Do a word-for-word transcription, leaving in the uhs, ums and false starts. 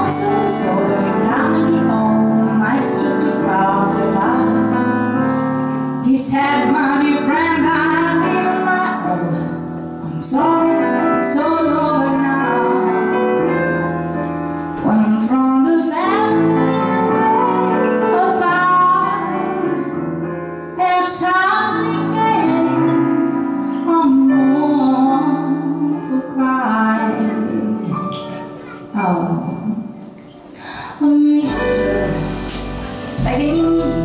so sober down in the hall, the maestro took out the line. He said, my dear friend, I've given my all. I'm sorry, it's all over now. When I'm from the balcony of fire, there's suddenly came a mournful cry. Oh, oh, mister, begging me